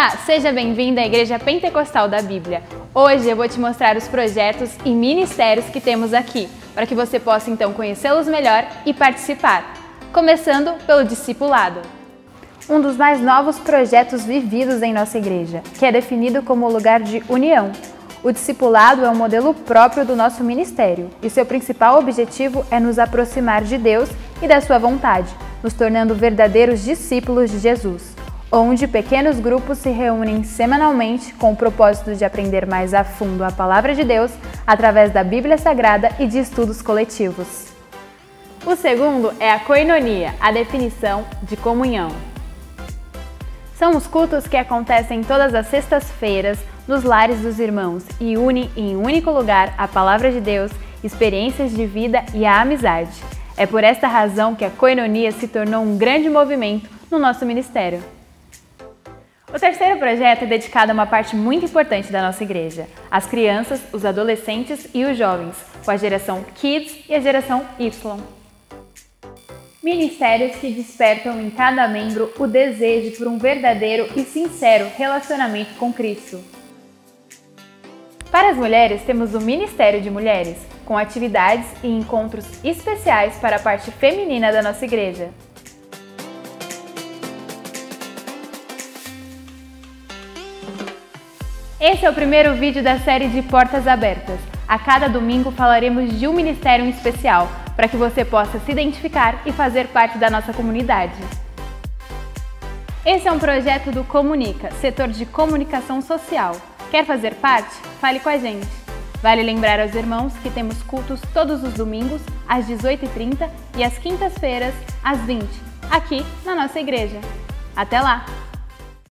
Olá, seja bem-vindo à Igreja Pentecostal da Bíblia. Hoje eu vou te mostrar os projetos e ministérios que temos aqui, para que você possa então conhecê-los melhor e participar. Começando pelo discipulado. Um dos mais novos projetos vividos em nossa igreja, que é definido como lugar de união. O discipulado é um modelo próprio do nosso ministério e seu principal objetivo é nos aproximar de Deus e da sua vontade, nos tornando verdadeiros discípulos de Jesus, onde pequenos grupos se reúnem semanalmente com o propósito de aprender mais a fundo a Palavra de Deus através da Bíblia Sagrada e de estudos coletivos. O segundo é a koinonia, a definição de comunhão. São os cultos que acontecem todas as sextas-feiras nos lares dos irmãos e unem em um único lugar a Palavra de Deus, experiências de vida e a amizade. É por esta razão que a koinonia se tornou um grande movimento no nosso ministério. O terceiro projeto é dedicado a uma parte muito importante da nossa igreja, as crianças, os adolescentes e os jovens, com a geração Kids e a geração Y. Ministérios que despertam em cada membro o desejo por um verdadeiro e sincero relacionamento com Cristo. Para as mulheres, temos o Ministério de Mulheres, com atividades e encontros especiais para a parte feminina da nossa igreja. Esse é o primeiro vídeo da série de Portas Abertas. A cada domingo falaremos de um ministério em especial, para que você possa se identificar e fazer parte da nossa comunidade. Esse é um projeto do Comunica, setor de comunicação social. Quer fazer parte? Fale com a gente. Vale lembrar aos irmãos que temos cultos todos os domingos, às 18h30 e às quintas-feiras, às 20h, aqui na nossa igreja. Até lá!